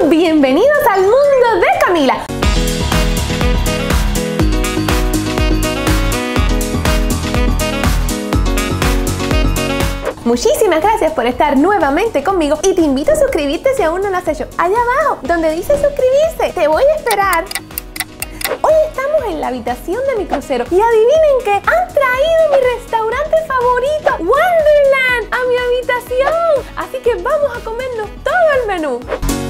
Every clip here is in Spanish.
Bienvenidos al mundo de Camila. Muchísimas gracias por estar nuevamente conmigo y te invito a suscribirte si aún no lo has hecho. Allá abajo, donde dice suscribirse, te voy a esperar. Hoy estamos en la habitación de mi crucero y adivinen qué, han traído mi restaurante favorito, Wonderland, a mi habitación. Así que vamos a comernos todo el menú.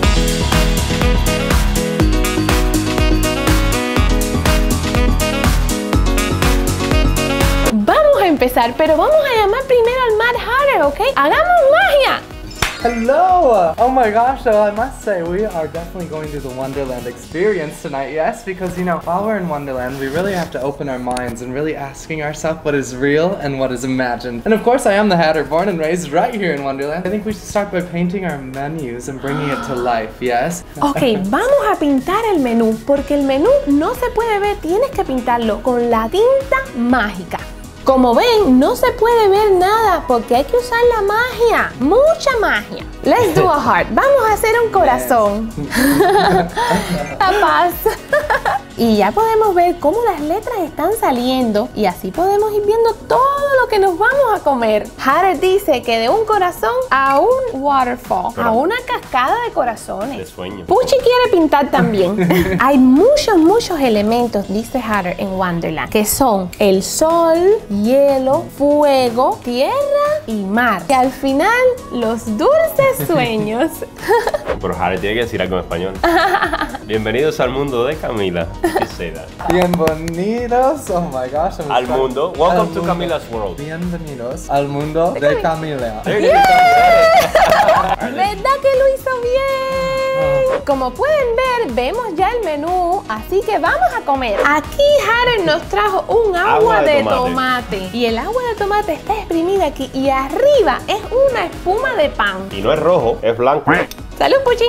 Vamos a empezar, pero vamos a llamar primero al Mad Hatter, ¿ok? ¡Hagamos magia! Hello! Oh my gosh, so I must say we are definitely going to the Wonderland experience tonight, yes? Because, you know, while we're in Wonderland, we really have to open our minds and really asking ourselves what is real and what is imagined. And of course, I am the Hatter, born and raised right here in Wonderland. I think we should start by painting our menus and bringing it to life, yes? Ok, vamos a pintar el menú, porque el menú no se puede ver, tienes que pintarlo con la tinta mágica. Como ven, no se puede ver nada porque hay que usar la magia, mucha magia. Let's do a heart. Vamos a hacer un corazón. La paz. Y ya podemos ver cómo las letras están saliendo y así podemos ir viendo todo lo que nos vamos a comer. Hatter dice que de un corazón a un waterfall, a una cascada de corazones. De sueño. Puchi quiere pintar también. Hay muchos elementos, dice Hatter, en Wonderland, que son el sol, hielo, fuego, tierra y mar. Y al final, los dulces sueños. Pero Hatter tiene que decir algo en español. Bienvenidos al mundo de Camila. Bienvenidos, oh my gosh. Al mundo. Welcome to Camila's world. Bienvenidos al mundo de Camila. ¿Verdad que lo hizo bien? Como pueden ver, vemos ya el menú, así que vamos a comer. Aquí Hatter nos trajo un agua de tomate. Y el agua de tomate está exprimida aquí y arriba es una espuma de pan. Y no es rojo, es blanco. ¡Salud, Puchi!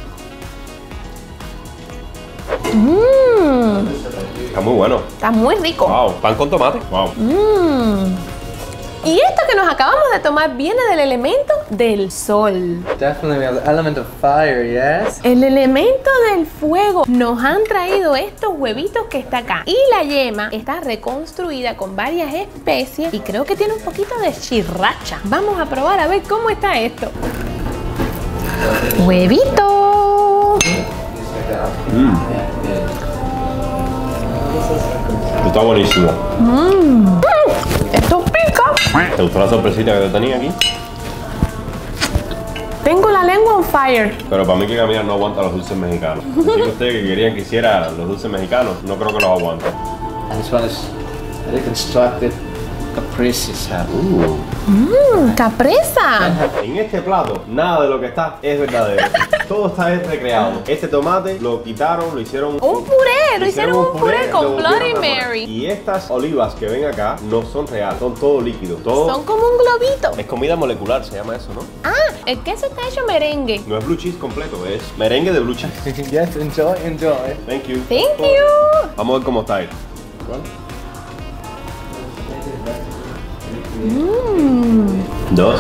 Está muy bueno. Está muy rico. Wow, pan con tomate. Wow. Y esto que nos acabamos de tomar viene del elemento del sol. Definitely we have the element of fire, yes? El elemento del fuego. Nos han traído estos huevitos que está acá. Y la yema está reconstruida con varias especies y creo que tiene un poquito de chirracha. Vamos a probar a ver cómo está esto. ¡Huevito! Está buenísimo. ¡Esto pica! ¿Te gustó la sorpresita que te tenía aquí? Tengo la lengua on fire. Pero para mí que Camila no aguanta los dulces mexicanos. Así que ustedes que querían que hiciera los dulces mexicanos, no creo que los aguante. And this one is reconstructed caprices. ¡Capresa! En este plato, nada de lo que está es verdadero. Todo está recreado. Este tomate lo quitaron, lo hicieron Un puré, lo hicieron un puré con lo Bloody volvieron a poner. Mary. Y estas olivas que ven acá no son reales, son todo líquido. Todo Son como un globito. es comida molecular, se llama eso, ¿no? Ah, el queso está hecho merengue. No es blue cheese completo, es merengue de blue cheese. Yes, enjoy, enjoy. Thank you. Thank you. Vamos a ver cómo está esto. Dos.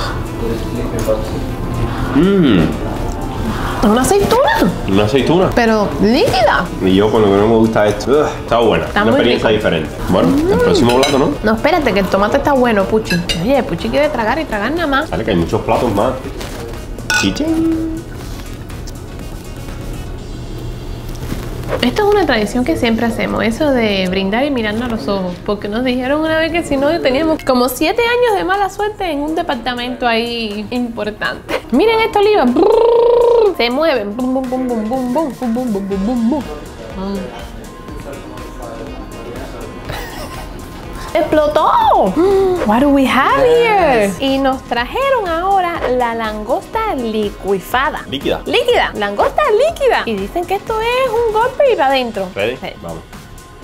Una aceituna, Una aceituna. pero líquida. Y yo con lo que no me gusta esto. Está buena. Está una muy experiencia rico. diferente. Bueno, el próximo plato, ¿no? No, espérate, que el tomate está bueno, Puchi. Oye, Puchi quiere tragar y tragar nada más. Sale que hay muchos platos más. Chichen. Esto es una tradición que siempre hacemos, eso de brindar y mirando a los ojos. Porque nos dijeron una vez que si no teníamos como 7 años de mala suerte en un departamento ahí importante. Miren esta oliva. Se mueven. Bum, bum, bum, bum, bum, bum, bum, bum, bum, bum, bum. ¡Explotó! What do we have here? Y nos trajeron ahora la langosta licuefada. Líquida. Líquida, langosta líquida. Y dicen que esto es un golpe y para adentro. ¿Ready? Sí. Vamos.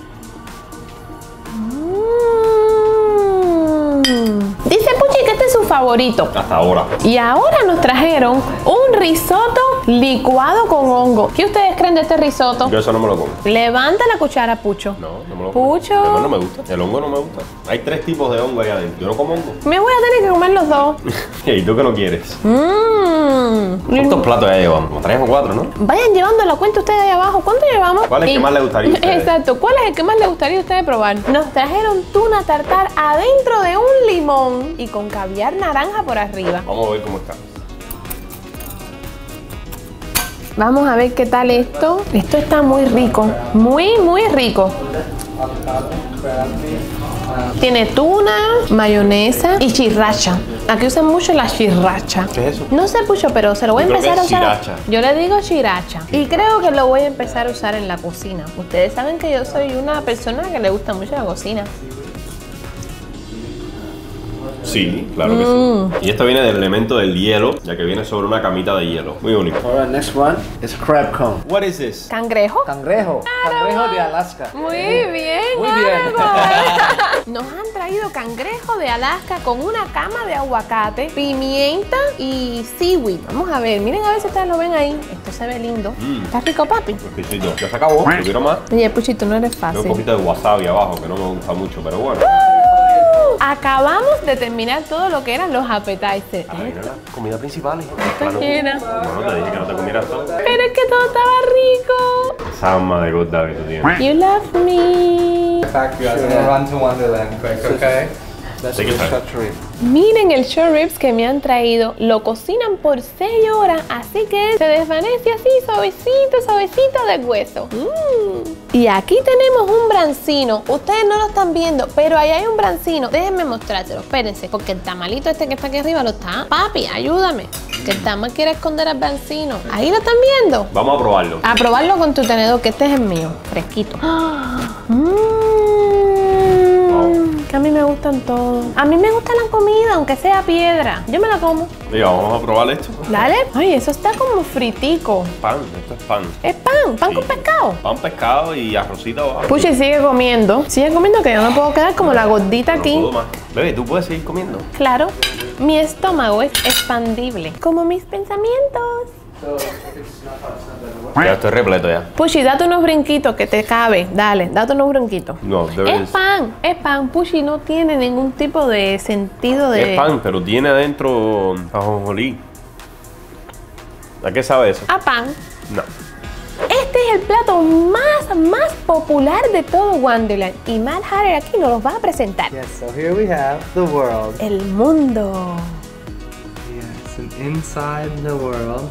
Dice Puchi que este es su favorito. Hasta ahora. Y ahora nos trajeron un risotto licuado con hongo. ¿Qué ustedes creen de este risotto? Yo eso no me lo como. Levanta la cuchara, Pucho. No, no me lo como. Pucho. Además no me gusta. El hongo no me gusta. Hay 3 tipos de hongo ahí adentro. Yo no como hongo. Me voy a tener que comer los dos. ¿Y tú qué no quieres? ¿Cuántos platos ya llevamos? Como 3 o 4, ¿no? Vayan llevando la cuenta ustedes ahí abajo. ¿Cuánto llevamos? ¿Cuál es el que más le gustaría a ustedes? Exacto. ¿Cuál es el que más le gustaría a ustedes probar? Nos trajeron tuna tartar adentro de un limón y con caviar naranja por arriba. Vamos a ver cómo está. Vamos a ver qué tal esto. Esto está muy rico. Muy, muy rico. Tiene tuna, mayonesa y chirracha. Aquí usan mucho la chirracha. ¿Qué es eso? No sé mucho, pero se lo voy a Yo creo empezar a que es usar. chiracha. Yo le digo chiracha. Y creo que lo voy a empezar a usar en la cocina. Ustedes saben que yo soy una persona que le gusta mucho la cocina. Sí, claro que sí. Y esto viene del elemento del hielo, ya que viene sobre una camita de hielo. Muy bonito. Alright, next one is crab cone. What is this? ¿Cangrejo? Cangrejo. Cangrejo de Alaska. Muy bien, Muy bien. Árbol. Nos han traído cangrejo de Alaska con una cama de aguacate, pimienta y seaweed. Vamos a ver, miren a ver si ustedes lo ven ahí. Esto se ve lindo. ¿Está rico, papi? Exquisito. Ya se acabó. Yo quiero más. Oye, Puchito, no eres Veo un fácil. poquito de wasabi abajo, que no me gusta mucho, pero bueno. Acabamos de terminar todo lo que eran los appetizers. Ay, no, la comida principal. Está llena. Bueno, te dije que no te comieras todo. Pero es que todo estaba rico. Esa alma de gorda que tú tienes. You love me. Back, you guys. I'm gonna run to Wonderland quick, okay? That's Take your the time. short rib. Miren el short ribs que me han traído. Lo cocinan por 6 horas, así que se desvanece así, suavecito, suavecito del hueso. Y aquí tenemos un brancino. Ustedes no lo están viendo, pero ahí hay un brancino. Déjenme mostrárselo, espérense, porque el tamalito este que está aquí arriba lo está. Papi, ayúdame, que el tamal quiere esconder al brancino. Ahí lo están viendo. Vamos a probarlo. A probarlo con tu tenedor, que este es el mío, fresquito. Que a mí me gustan todos. A mí me gusta la comida, aunque sea piedra. Yo me la como. Diga, vamos a probar esto. Dale. Ay, eso está como fritico. Pan, esto es pan. Es pan, pan con Sí. pescado. Pan, pescado y arrocito abajo. Puchi, sigue comiendo. Sigue comiendo, que yo no puedo quedar como la gordita No aquí. puedo más. Bebé, ¿tú puedes seguir comiendo? Claro, mi estómago es expandible, como mis pensamientos. Ya estoy repleto ya. Puchi, date unos brinquitos que te cabe. Dale, date unos brinquitos. No, debes... Es pan. Puchi no tiene ningún tipo de sentido de... Es pan, pero tiene adentro ajonjolí. ¿A qué sabe eso? A pan. No. Este es el plato más popular de todo Wonderland. Y Mad Hatter aquí nos los va a presentar. Yes, so here we have the world. El mundo. Yes, and inside the world,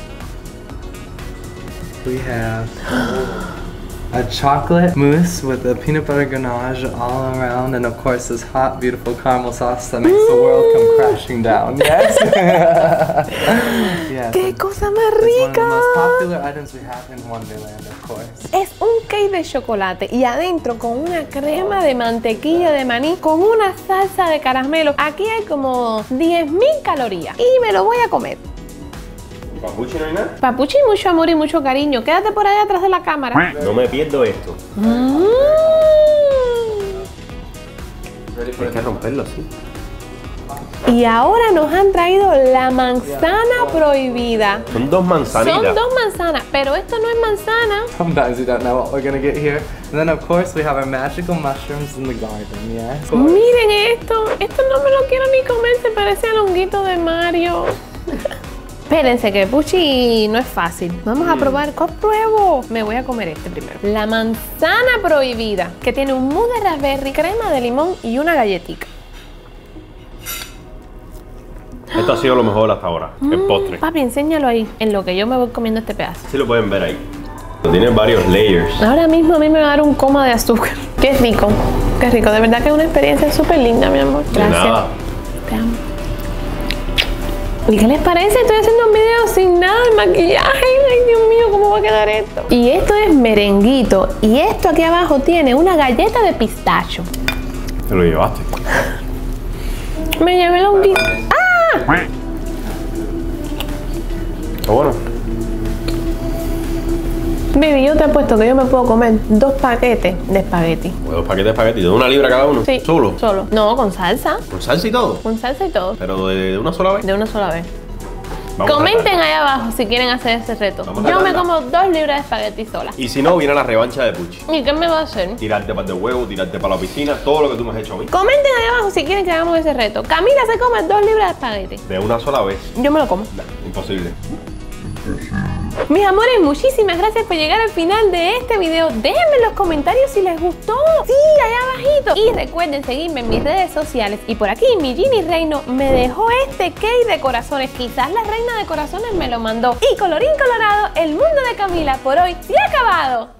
we have a chocolate mousse with a peanut butter ganache all around, and of course this hot, beautiful caramel sauce that makes the world come crashing down. Yes? Yes. ¡Qué cosa más It's one of the rica! most popular items we have in Wonderland, of course. Es un cake de chocolate y adentro con una crema de mantequilla de maní con una salsa de caramelo. Aquí hay como 10.000 calorías y me lo voy a comer. ¿Papuchi no hay nada? Papuchi, mucho amor y mucho cariño. Quédate por allá atrás de la cámara. No me pierdo esto. Hay que romperlo así. Y ahora nos han traído la manzana prohibida. Son 2 manzanitas. Son 2 manzanas, pero esto no es manzana. Sometimes you don't know what we're gonna get here. And then of course we have our magical mushrooms in the garden, yes? Miren esto. Esto no me lo quiero ni comer, se parece al honguito de Mario. Espérense que Puchi no es fácil. Vamos a probar. ¿Cuál pruebo? Me voy a comer este primero. La manzana prohibida, que tiene un mousse de raspberry, crema de limón y una galletita. Esto ha sido lo mejor hasta ahora. El postre. Papi, enséñalo ahí, en lo que yo me voy comiendo este pedazo. Sí lo pueden ver ahí. Tiene varios layers. Ahora mismo a mí me va a dar un coma de azúcar. Qué rico, qué rico. De verdad que es una experiencia súper linda, mi amor. De Gracias. nada. Te amo. ¿Y qué les parece? Estoy haciendo un video sin nada de maquillaje. Ay, Dios mío, ¿cómo va a quedar esto? Y esto es merenguito. Y esto aquí abajo tiene una galleta de pistacho. Te lo llevaste. Me llevé la honguita. ¡Ah! Está bueno. Baby, yo te apuesto que yo me puedo comer 2 paquetes de espagueti. Pues 2 paquetes de espagueti, ¿de 1 libra cada uno? Sí. ¿Solo? Solo. No, con salsa. ¿Con salsa y todo? Con salsa y todo. ¿Pero de una sola vez? De una sola vez. Vamos a Comenten tratar. ahí abajo si quieren hacer ese reto. Vamos a Yo me tratarla. como 2 libras de espagueti sola. Y si no, viene la revancha de Puchi. ¿Y qué me va a hacer? Tirarte para de huevo, tirarte para la piscina, todo lo que tú me has hecho a mí. Comenten ahí abajo si quieren que hagamos ese reto. Camila se come 2 libras de espagueti. De una sola vez. Yo me lo como. Nah, imposible. Mis amores, muchísimas gracias por llegar al final de este video. Déjenme en los comentarios si les gustó. Sí, allá abajito. Y recuerden seguirme en mis redes sociales. Y por aquí, mi Ginny Reino me dejó este cake de corazones. Quizás la reina de corazones me lo mandó. Y colorín colorado, el mundo de Camila por hoy se ha acabado.